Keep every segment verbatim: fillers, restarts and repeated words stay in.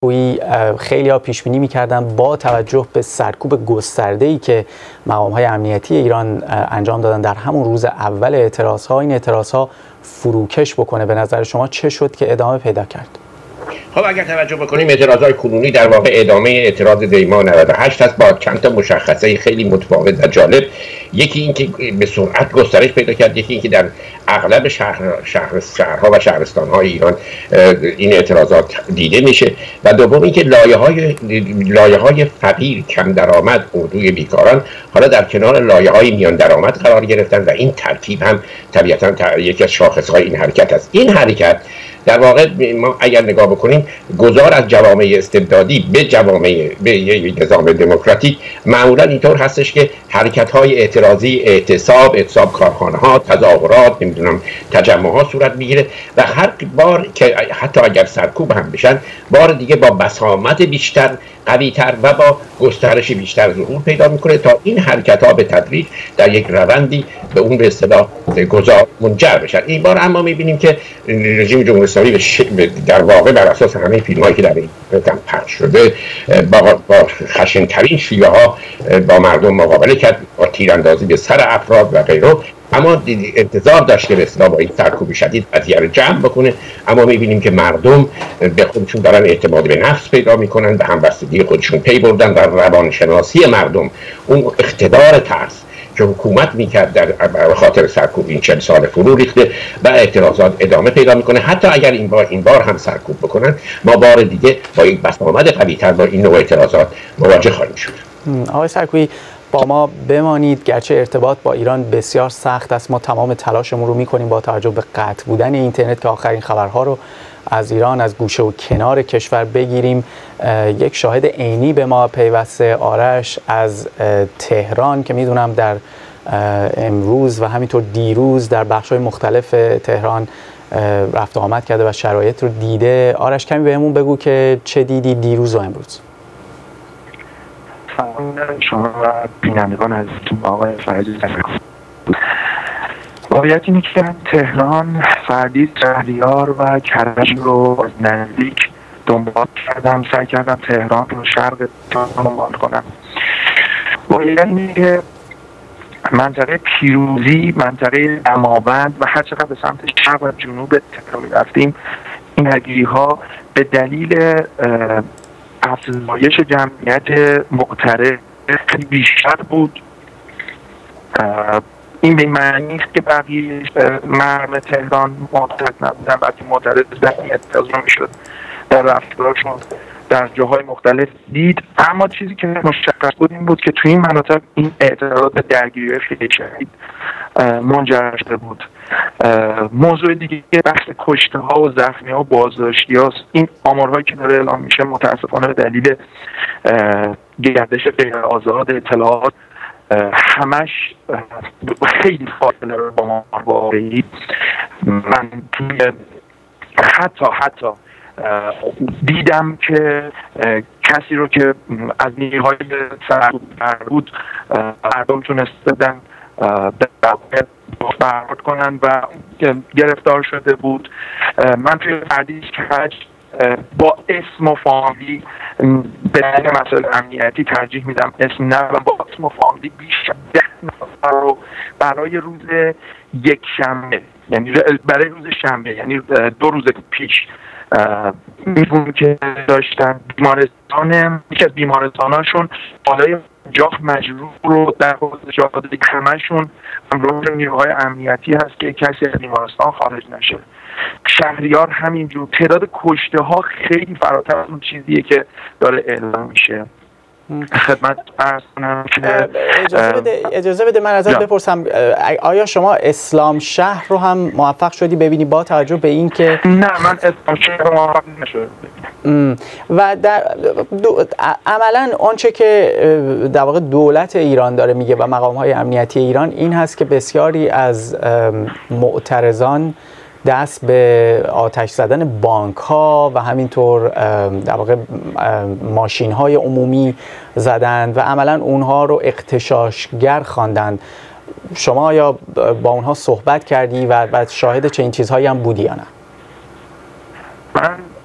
خیلی ها پیش بینی می‌کردن با توجه به سرکوب گسترده‌ای که مقام‌های امنیتی ایران انجام دادن در همون روز اول اعتراض‌ها، این اعتراض‌ها فروکش بکنه. به نظر شما چه شد که ادامه پیدا کرد؟ خب اگر توجه بکنیم اعتراضهای کنونی در واقع ادامه اعتراض دی‌ماه نود و هشت هست با چند تا مشخصه خیلی متفاوت و جالب. یکی این که به سرعت گسترش پیدا کرد، یکی این که در اغلب شهر شهر شهرها و شهرستان‌های ایران این اعتراضات دیده میشه و دوم این که لایه‌های لایه‌های فقیر کم درآمد اردوی بیکاران حالا در کنار لایه‌های میان درآمد قرار گرفتن و این ترکیب هم طبیعتاً یکی از شاخص‌های این حرکت است. این حرکت در واقع ما اگر نگاه بکنیم گذار از جوامع استبدادی به جوامع به یک نظام دموکراتیک معمولا اینطور هستش که حرکت‌های اعتراضی، اعتصاب، اعتصاب کارخانه‌ها، تظاهرات، نمیدونم تجمعات صورت میگیره و هر بار که حتی اگر سرکوب هم بشن بار دیگه با بسامد بیشتر، قوی‌تر و با گسترش بیشتر ظهور پیدا میکنه تا این حرکت‌ها به تدریج در یک روندی به اون به اصطلاح گذار منجر بشن. این بار اما میبینیم که رژیم جمهوری اسلامی در واقع بر اساس همه فیلم‌هایی که در این پخش شده با, با خشن‌ترین شیوه‌ها با مردم مقابله کرد، با تیراندازی به سر افراد و غیره. اما انتظار داشت که به اصطلاح با این سرکوب شدید قضیه رو جمع بکنه، اما می‌بینیم که مردم به خودشون دارن اعتماد به نفس پیدا می‌کنن، به همبستگی خودشون پی بردن و روانشناسی مردم اون اقتدار ترس که حکومت میکرد در خاطر سرکوب این چند سال فرو ریخته و اعتراضات ادامه پیدا میکنه. حتی اگر این بار این بار هم سرکوب بکنن ما بار دیگه با یک بسامد قوی‌تر با این نوع اعتراضات مواجه خواهیم شد. آقای سرکوبی با ما بمانید. گرچه ارتباط با ایران بسیار سخت است، ما تمام تلاشمون رو میکنیم با توجه به قطع بودن اینترنت که آخرین خبرها رو از ایران از گوشه و کنار کشور بگیریم. یک شاهد عینی به ما پیوسته، آرش از تهران که میدونم در امروز و همینطور دیروز در بخش‌های مختلف تهران رفت و آمد کرده و شرایط رو دیده. آرش کمی بهمون بگو که چه دیدی دیروز و امروز. سلام شما و بینندگان از آقای فرجی. واقعیت اینه که تهران، فردید، شهریار و کرج رو نزدیک دنبال کردم، سعی کردم تهران رو شرق تهران دنبال کنم. واقعیت اینه که منطقه پیروزی، منطقه دماوند و هر چقدر به سمت شرق و جنوب تهران رفتیم این درگیری ها به دلیل افزایش جمعیت معترض خیلی بیشتر بود. این به معنی نیست که بقیه مردم تهران معترض نبودن، بلکه معترض جمعیت اعلام میشد در رفتارشون در جاهای مختلف دید. اما چیزی که مشخص بود این بود که توی این مناطق این اعتراضات به درگیری خیلی شدید منجر شده بود. موضوع دیگه بحث کشته ها و زخمی ها و بازداشتی هاست. این آمارهایی که داره اعلام میشه متاسفانه به دلیل گردش غیر آزاد اطلاعات همش خیلی فاصله رو با ما واقعی. من توی حتی حتی دیدم که کسی رو که از نیروهای سرکوب بود مردم تونستن برخورد کنن و گرفتار شده بود. من توی فردیش کرج با اسم و فامیلی به دلیل مسائل امنیتی ترجیح میدم اسم نه و با اسم و فامیلی بیش از ده نفر رو برای روز یک شنبه، یعنی برای روز شنبه، یعنی دو روز پیش میبون که داشتن بیمارستان، یکی از بیمارستاناشون بالای جاخ مجروح رو در حوض جاخ داده، همشون همراه نیروهای امنیتی هست که کسی از بیمارستان خارج نشه. شهریار همینجور. تعداد کشته ها خیلی فراتر از اون چیزیه که داره اعلام میشه. خدمت عرض کنم که اجازه بده اجازه بده من ازت بپرسم، آیا شما اسلام شهر رو هم موفق شدی ببینی با توجه به این که نه من اسلام شهر رو موفق نشدم و در عملا آنچه که در واقع دولت ایران داره میگه و مقام‌های امنیتی ایران این هست که بسیاری از معترضان دست به آتش زدن بانک ها و همینطور در واقع ماشین های عمومی زدند و عملا اونها رو اغتشاشگر خواندند. شما یا با اونها صحبت کردی و بعد شاهد چنین چیزهایی هم بودی یا نه؟ من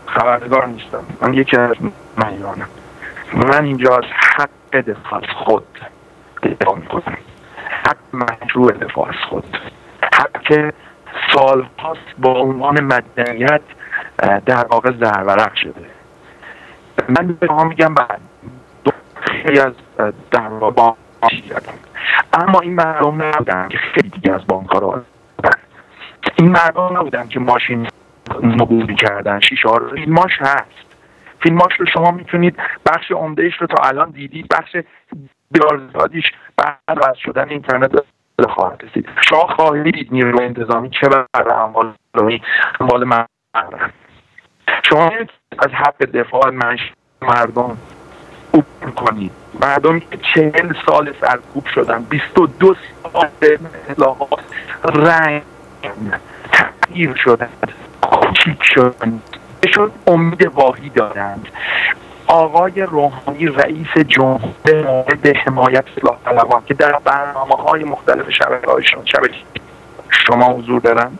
خبرنگار نیستم، من یکی از معیارانم. من اینجا از حق دفاع از خود دفاع میکنم، حق مشروع دفاع از خود، حق که سالهاست با عنوان مدنیت در واقع زرورق شده. من به شما میگم بعد خیلی از در واقع کردم، اما این مردم نبودن که خیلی دیگه از بانک ها رو این مردم نبودن که ماشین نبودی کردن، شیشه ها رو. فیلماش هست، فیلماش رو شما میتونید بخش عمدهش رو تا الان دیدید، بخش بیارزادیش بعد از شدن اینترنت خواهد رسید. شما خواهید نیروی انتظامی چه بر اموال اموال مردم. شما از حق دفاع مردم عبور کنید. مردمی که چهل سال سرکوب شدن، بیست و دو سال اطلاعات رنگ تغییر شدن، کوچیک شدن، بهشون امید واهی دادند. آقای روحانی رئیس جمهور مورد حمایت اصلاح طلبان که در برنامه‌های مختلف شبکه‌هایشون شبکه شما حضور دارن،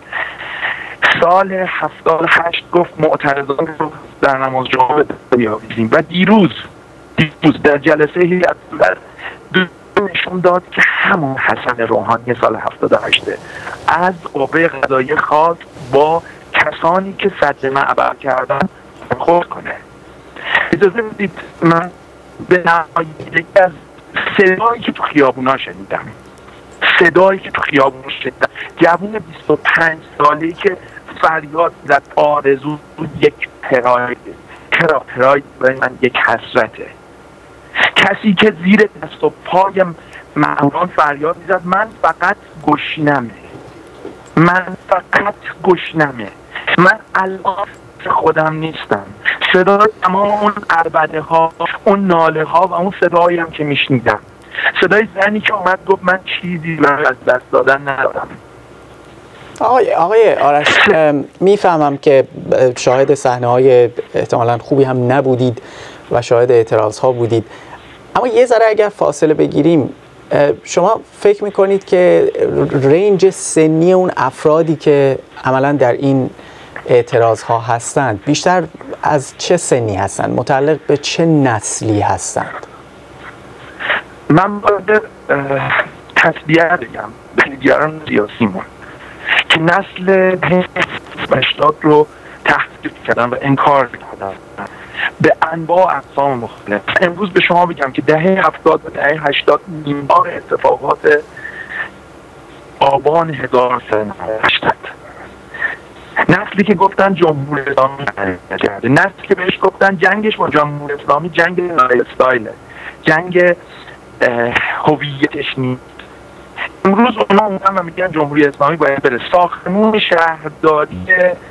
سال هفتاد و هشت گفت معترضان رو در نماز جمعه بیاویزیم و دیروز دیروز در جلسه هیئت دولت نشون داد که همون حسن روحانی سال هفتاد و هشت از قوه قضاییه خواست با کسانی که صد معبر کردن خود کنه. اجازه بدید من به نمایندگی از صدایی که تو خیابونا شنیدم صدایی که تو خیابونا شنیدم جوون بیست و پنج ساله‌ای که فریاد زد آرزو یک پراید، چرا پراید برای من یک حسرته. کسی که زیر دست و پای ماموران فریاد میزد من فقط گشنمه، من فقط گشنمه، من الان خودم نیستم. صدای تمام اون عربده ها، اون ناله ها و اون صدایی هم که میشنیدم، صدای زنی که اومد گفت من چیزی من از دست دادن ندارم. آقای آقای آرش، میفهمم که شاهد صحنه‌های احتمالاً خوبی هم نبودید و شاهد اعتراض ها بودید، اما یه ذره اگر فاصله بگیریم، شما فکر میکنید که رنج سنی اون افرادی که عملاً در این اعتراض ها هستند بیشتر از چه سنی هستند؟ متعلق به چه نسلی هستند؟ من باید تصدیه بگم به دیگران سیاسیمون که نسل هشتاد رو تحقیق کردن و انکار کردن به انواع اقسام مختلف. امروز به شما بگم که دهه هفتاد و دهه هشتاد میانبار اتفاقات آبان هزار سال هشتاد، نسلی که گفتن جمهوری اسلامی کرده، نسلی که بهش گفتن جنگش با جمهوری اسلامی جنگ لایف استایله، جنگ هویتش نیست. امروز اونا اومدن و میگن جمهوری اسلامی باید بره. ساختمون شهرداری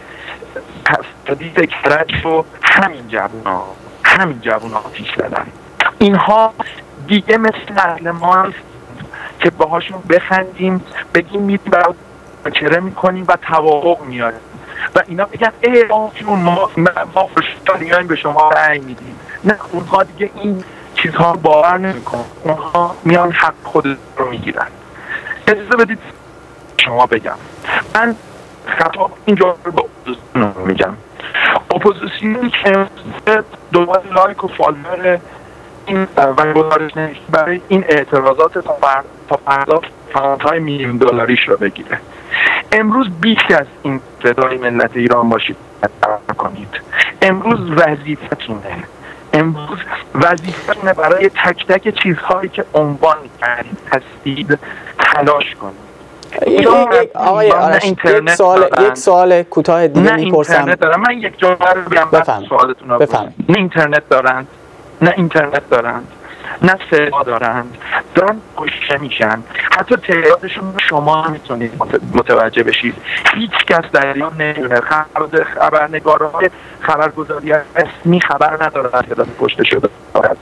پسدید کرج رو همین جوونا همین جوونا پیش دادن. اینها دیگه مثل اهل ما نیست که باهاشون بخندیم بگیم میتیم برای چره میکنیم و توافق میاریم و اینا بگن ای آفیون ما ما خوشحالیم به شما رأی میدیم. نه، اونها دیگه این چیزها باور نمیکنن، اونها میان حق خود رو میگیرن. اجازه بدید شما بگم، من خطاب اینجا رو به اپوزیسیون میگم، اپوزیسیونی که دوباره لایک و فالوور این و گزارش نوشته برای این اعتراضات تا تا فردا فاندهای میلیون دلاریش رو بگیره. امروز بیش از این صدای ملت ایران باشید کنید. امروز وظیفتونه امروز وظیفتونه برای تک تک چیزهایی که عنوان کردید هستید تلاش کنید. آقای آرش، یک سوال یک سوال کوتاه دیگه میپرسم. نه اینترنت دارن، من یک جمله رو بگم بعد سوالتون رو بپرسم. نه اینترنت دارن، نه اینترنت دارن، نه صدا دارند، دارن کشته میشن. حتی تعدادشون شما میتونید متوجه بشید. هیچ کس در ایران نمیدونه. خبرنگارهای خبرگزاری رسمی خبر ندارن تعداد کشته شده.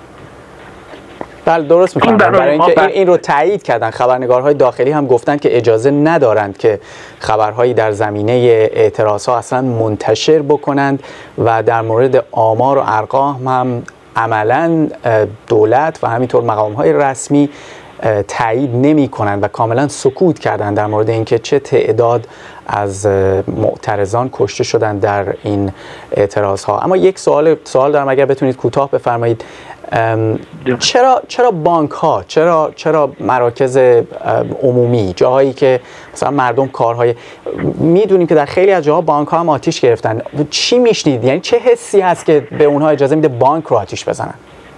بله درست می‌فهمم. برای اینکه این, این رو تایید کردن، خبرنگارهای داخلی هم گفتن که اجازه ندارند که خبرهایی در زمینه اعتراضها اصلا منتشر بکنند و در مورد آمار و ارقام هم عملاً دولت و همینطور مقام‌های رسمی تایید نمی‌کنند و کاملاً سکوت کردن در مورد اینکه چه تعداد از معترضان کشته شدن در این اعتراض ها. اما یک سوال سوال دارم، اگر بتونید کوتاه بفرمایید، چرا چرا بانک ها، چرا چرا مراکز عمومی، جاهایی که مثلا مردم کارهای، میدونیم که در خیلی از جاها بانک ها هم آتیش گرفتن، چی میشنید؟ یعنی چه حسی هست که به اونها اجازه میده بانک رو آتیش بزنن؟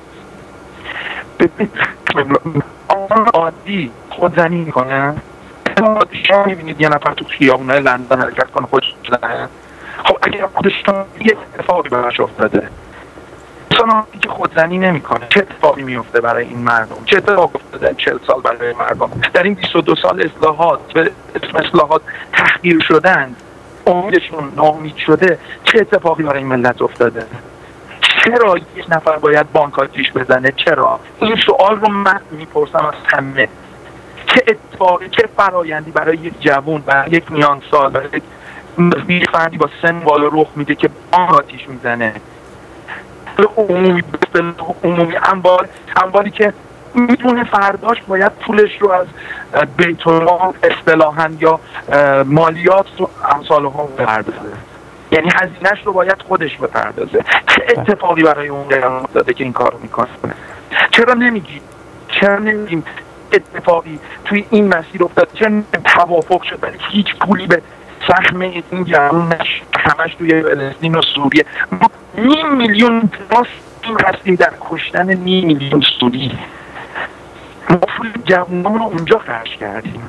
آن عادی خودزنی میکنه. شما میبینید یه نفر تو خیابونه لندن حرکت کنه خودش بزنه. خب اگر خودشون یه اتفاقی براش افتاده، انسان که خودزنی نمیکنه، چه اتفاقی میفته برای این مردم؟ چه اتفاقی افتاده چهل سال برای مردم؟ در این بیست و دو سال اصلاحات به اسم اصلاحات تحقیر شدن، امیدشون ناامید شده، چه اتفاقی برای این ملت افتاده؟ چرا یک نفر باید بانک آتیش بزنه؟ چرا؟ این سوال رو من میپرسم از همه. چه اتفاقی، چه فرایندی برای یک جوان، برای یک میان سال، برای یک فردی با سن بالا رخ میده که بانک آتیش میزنه؟ عمومی عمومی اموال اموالی که میدونه فرداش باید پولش رو از بیت المال اصطلاحاً یا مالیات رو امثال هم بپردازه، یعنی هزینه‌اش رو باید خودش بپردازه. چه اتفاقی برای اون قرار افتاده که این کارو میکنه؟ چرا نمیگیم چرا نمیگیم اتفاقی توی این مسیر افتاد؟ چرا توافق شد ولی هیچ پولی به سهم این جوان نشد؟ همش توی فلسطین و سوریه. ما نیم میلیون راست هستیم در کشتن نیم میلیون سوری. ما پول جوانمون رو اونجا خرج کردیم.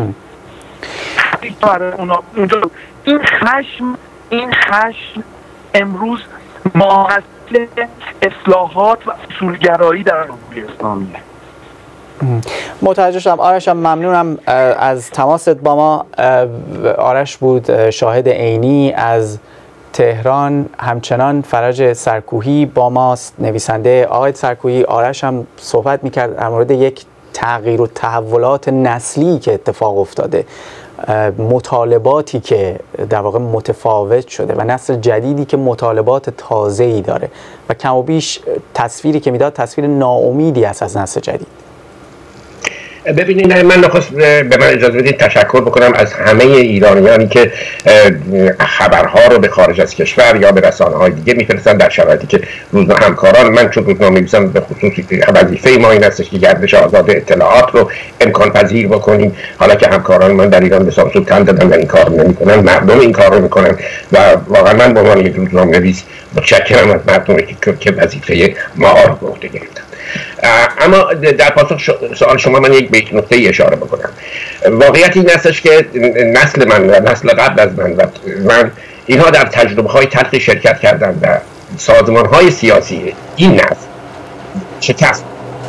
اونجا این خشم این خشم امروز ماحصل اصلاحات و اصولگرایی در جمهوری اسلامیه. متوجه شدم. آرش، ممنونم از تماست با ما. آرش بود شاهد عینی از تهران. همچنان فرج سرکوهی با ماست، نویسنده. آقای سرکوهی، آرش هم صحبت میکرد در مورد یک تغییر و تحولات نسلی که اتفاق افتاده، مطالباتی که در واقع متفاوت شده و نسل جدیدی که مطالبات تازه‌ای داره و کم و بیش تصویری که میداد تصویر ناامیدی است از نسل جدید. ببینید، من نخست به من اجازه بدید تشکر بکنم از همه ایرانیانی که خبرها رو به خارج از کشور یا به رسانه‌های دیگه میفرستن در شرایطی که روزنامه همکاران من چون روزنامه نویسم به خصوص وظیفه ما این هستش که گردش آزاد اطلاعات رو امکان پذیر بکنیم. حالا که همکاران من در ایران به سانسور تن دادن و این کار نمی‌کنن، مردم این کار رو می‌کنن و واقعا من به عنوان یک روزنامه نویس متشکرم از مردم که وظیفه ما رو به عهده گرفتن. اما در پاسخ سوال شما من یک به یک نکته اشاره بکنم. واقعیت این هستش که نسل من و نسل قبل از من و من اینها در تجربه های تلخی شرکت کردند و سازمان های سیاسی این نسل شکست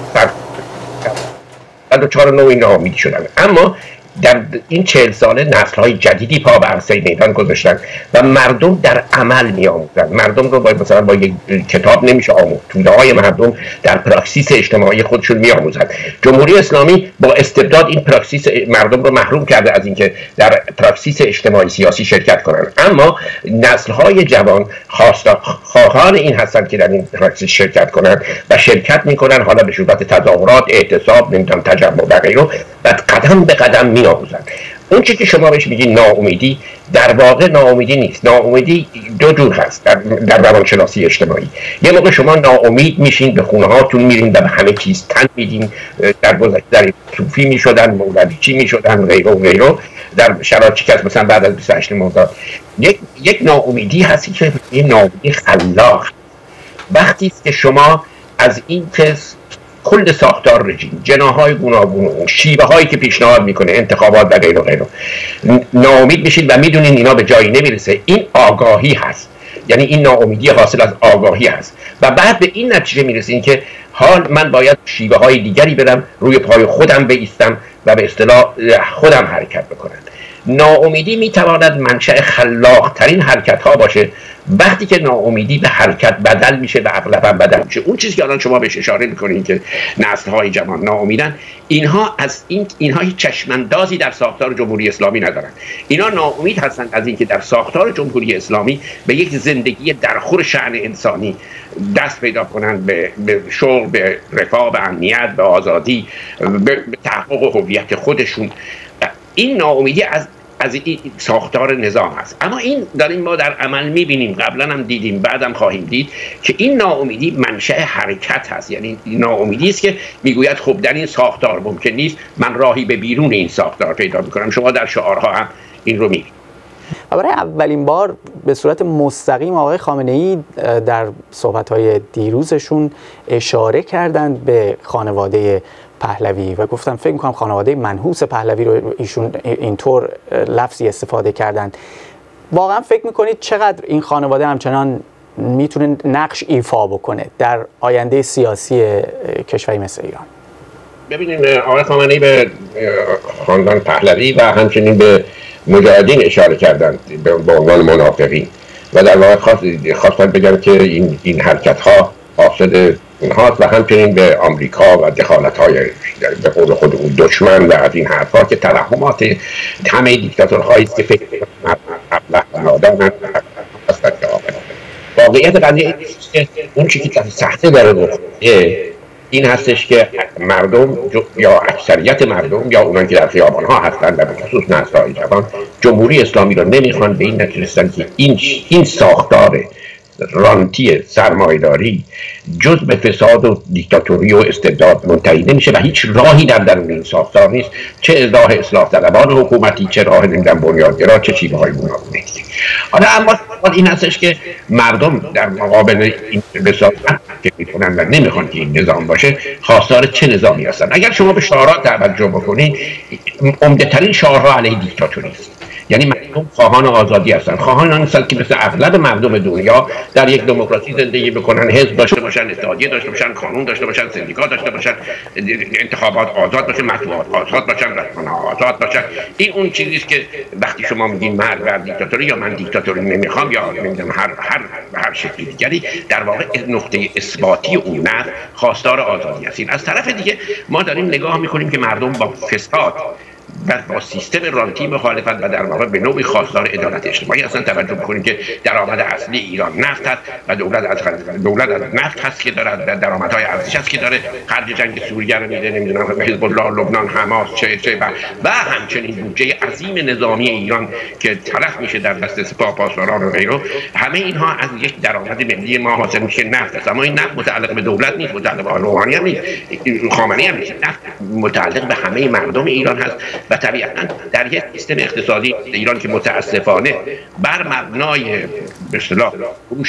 و دچار نوعی ناامیدی شدن. اما در این چهل ساله نسل های جدیدی پا به عرصه میدان گذاشتن و مردم در عمل می آموزن. مردم رو با مثلا با یک کتاب نمیشه آموزد، توده های مردم در پراکسیس اجتماعی خودشون می آموزن. جمهوری اسلامی با استبداد این پراکسیس مردم رو محروم کرده از اینکه در پراکسیس اجتماعی سیاسی شرکت کنن. اما نسل های جوان خواهان این هستند که در این پراکسیس شرکت کنن و شرکت میکنن، حالا به صورت تظاهرات، اعتصاب، نمیدونم تجمع و غیره، و قدم به قدم می آموزن. اون چیزی که شما بهش میگی ناامیدی، در واقع ناامیدی نیست. ناامیدی دو جور هست در, در روانشناسی اجتماعی. یه موقع شما ناامید میشین، به خونه هاتون میرین و به همه چیز تن میدین. در گذشته در صوفی میشدن، مولویچی میشدن، غیره و غیره، در شرایطی که مثلا بعد از بیست و هشت مرداد. یک یک ناامیدی هستی که یه ناامیدی خلاق. وقتی است که شما از این کس کل ساختار رژیم، جناح‌های گوناگون، شیوه هایی که پیشنهاد میکنه، انتخابات و غیره و غیره، ناامید میشید و میدونین اینا به جایی نمیرسه. این آگاهی هست، یعنی این ناامیدی حاصل از آگاهی هست و بعد به این نتیجه میرسین که حال من باید شیوه های دیگری برم، روی پای خودم بایستم و به اصطلاح خودم حرکت بکنم. ناامیدی میتواند منشأ خلاق ترین حرکت ها باشه وقتی که ناامیدی به حرکت بدل میشه و اغلبا بدل میشه. اون چیزی که الان شما بهش اشاره میکنین که نسل های جوان ناامیدن، اینها از این اینها هیچ چشماندازی در ساختار جمهوری اسلامی ندارن. اینا ناامید هستند از اینکه در ساختار جمهوری اسلامی به یک زندگی درخور شأن انسانی دست پیدا کنن، به, به شغل، به رفاه، به امنیت، به آزادی، به, به تحقق هویت خودشون. این ناامیدی از از این ساختار نظام هست. اما این داریم ما در عمل میبینیم، قبلا هم دیدیم، بعدم خواهیم دید که این ناامیدی منشأ حرکت هست. یعنی ناامیدی است که میگوید خب در این ساختار ممکن نیست، من راهی به بیرون این ساختار پیدا میکنم. شما در شعارها هم این رو میبینید. برای اولین بار به صورت مستقیم آقای خامنه‌ای در صحبت‌های دیروزشون اشاره کردند به خانواده پهلوی و گفتم فکر می‌کنم خانواده منحوس پهلوی رو ایشون اینطور لفظی استفاده کردند. واقعا فکر می‌کنید چقدر این خانواده همچنان میتونه نقش ایفا بکنه در آینده سیاسی کشوری مثل ایران؟ ببینید آقای خامنه‌ای به خاندان پهلوی و همچنین به مجاهدین اشاره کردند به عنوان منافقین و در واقع خواست خواستن بگن که این این حرکت ها حاصل اونهاست و همچنین به آمریکا و دخالت های به قول خود اون دشمن و از این حرفا که توهمات همه دیکتاتورهایی است که فکر ابله نادان هستند. واقعیت قضیه که اون چیزی که سخته داره رخ این هستش که مردم یا اکثریت مردم یا اونان که در خیابان ها هستند و به خصوص نسل‌های جوان جمهوری اسلامی رو نمیخوان. به این نتیجه رسیدن که این این ساختار رانتی سرمایه‌داری جز به فساد و دیکتاتوری و استبداد منتهی نمیشه و هیچ راهی در درون این ساختار نیست، چه راه اصلاح طلبان حکومتی، چه راه نمیدونم بنیادگرا، چه چیزهای گوناگونی. حالا اما این هستش که مردم در مقابل این بساط که میکنن و نمیخوان که این نظام باشه خواستار چه نظامی هستن. اگر شما به شعارات توجه بکنید، عمده ترین شعارها علیه دیکتاتوری است. یعنی مردم خواهان آزادی هستند، خواهان آن هستند که مثل اغلب مردم دنیا در یک دموکراسی زندگی بکنن، حزب داشته باشن، اتحادیه داشته باشن، قانون داشته باشن، سندیکا داشته باشن، انتخابات آزاد باشه، مطبوعات آزاد باشن، رسانه‌ها آزاد باشن. این اون چیزی است که وقتی شما میگین مرگ بر دیکتاتوری یا من دیکتاتوری نمیخوام یا نمیدونم هر هر هر شکلی دیگری، در واقع نقطه اثباتی اون نه خواستار آزادی هستین. از طرف دیگه ما داریم نگاه میکنیم که مردم با فساد و با سیستم رانتی مخالفت و در واقع به نوعی خواستار عدالت اجتماعی هستن. توجه بکنید که درآمد اصلی ایران نفت هست و دولت از دولت از نفت هست که داره، درآمدهای ارزش هست که داره، خرج جنگ سوریه رو میده، نمیدونم حزب الله، لبنان، حماس، چه چه و, و همچنین بودجه عظیم نظامی ایران که تلف میشه در دست سپاه پاسداران و غیره. همه اینها از یک درآمد ملی ما حاصل میشه نفت است. اما این نفت متعلق به دولت نیست، متعلق به روحانی هم نیست، خامنه‌ای هم نیست. نفت متعلق به همه مردم ایران هست و طبیعتاً در یک سیستم اقتصادی ایران که متاسفانه بر مبنای به اصطلاح فروش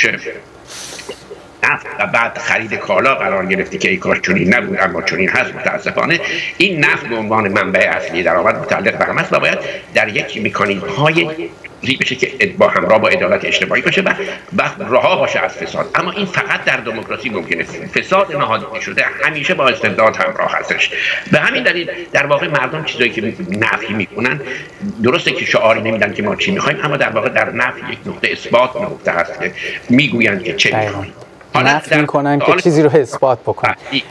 نفت و بعد خرید کالا قرار گرفته که ای کاش چنین نبود اما چنین هست، متاسفانه این نفت به عنوان منبع اصلی درآمد متعلق به همه است و باید در یک مکانیزم های بشه که با همراه با عدالت اجتماعی باشه و رها باشه از فساد. اما این فقط در دموکراسی ممکنه. فساد نهادینه شده همیشه با استبداد همراه هستش. به همین دلیل در واقع مردم چیزایی که نفی میکنن، درسته که شعاری نمیدن که ما چی میخوایم، اما در واقع در نفی یک نقطه اثبات نقطه هست که میگویند که چه میخوایم. حالا نفی میکنن که چیزی رو اثبات بکنن.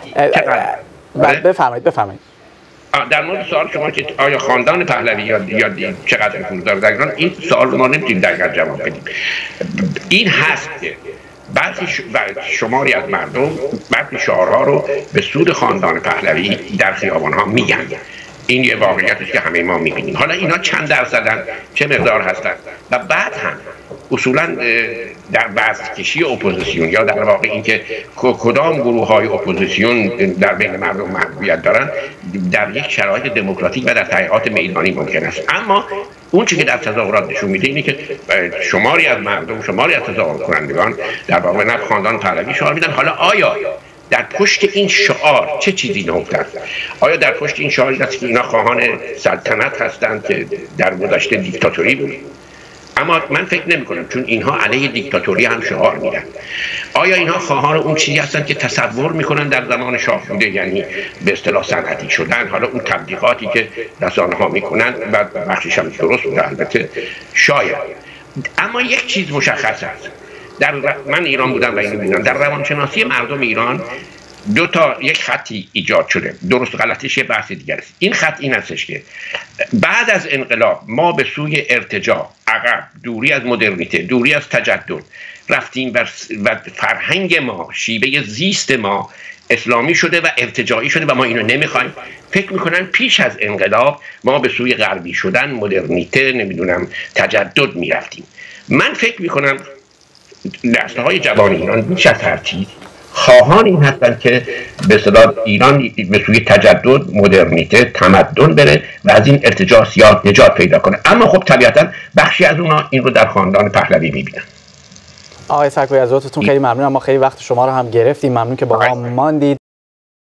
بفرمایید بفرمایید. در مورد سوال شما که آیا خاندان پهلوی یا یا چقدر نفوذ داره در ایران، این سوال ما نمیتونیم دقیقاً جواب بدیم. این هست که بعضی شماری از مردم بعضی شعارها رو به سود خاندان پهلوی در خیابان‌ها میگن. این یه واقعیتی که همه ما میبینیم. حالا اینا چند درصدن، چه مقدار هستن و بعد هم اصولاً در بازکشی اپوزیسیون یا در واقع اینکه کدام گروه‌های اپوزیسیون در بین مردم محبوبیت دارن در یک شرایط دموکراتیک و در تحقیقات میدانی ممکن است. اما اون چیزی که در تظاهرات نشون میده اینه که شماری از مردم، شماری از تظاهر کنندگان در واقع نه خاندان پهلوی شعار میدن. حالا آیا در پشت این شعار چه چیزی نهفته است؟ آیا در پشت این شعاری است که اینا خواهان سلطنت هستند که در گذشته دیکتاتوری بود؟ اما من فکر نمی کنم، چون اینها علیه دیکتاتوری هم شعار میدن. آیا اینها خواهان اون چیزی هستند که تصور میکنن در زمان شاه بوده، یعنی به اصطلاح صنعتی شدن؟ حالا اون تبلیغاتی که رسانه ها میکنن و بخشش هم درست بوده البته، شاید. اما یک چیز مشخص است، در ر... من ایران بودم و اینو میدونم، در روانشناسی مردم ایران دو تا یک خطی ایجاد شده، درست و غلطش یه بحث دیگر است. این خط این هستش که بعد از انقلاب ما به سوی ارتجاع، عقب، دوری از مدرنیته، دوری از تجدد رفتیم و فرهنگ ما، شیوه زیست ما اسلامی شده و ارتجاعی شده و ما اینو نمیخوایم. فکر میکنن پیش از انقلاب ما به سوی غربی شدن، مدرنیته، نمیدونم تجدد میرفتیم. من فکر میکنم نسل‌های جوان ایران بیش از هر چیز خواهان این هستند که به اصطلاح ایران به سوی تجدد، مدرنیته، تمدن بره و از این ارتجاع سیاه نجات پیدا کنه. اما خب طبیعتا بخشی از اونا این رو در خاندان پهلوی میبینن. آقای سکویی از لطفتون خیلی ممنونم. ما خیلی وقت شما رو هم گرفتیم. ممنون که با ما ماندید.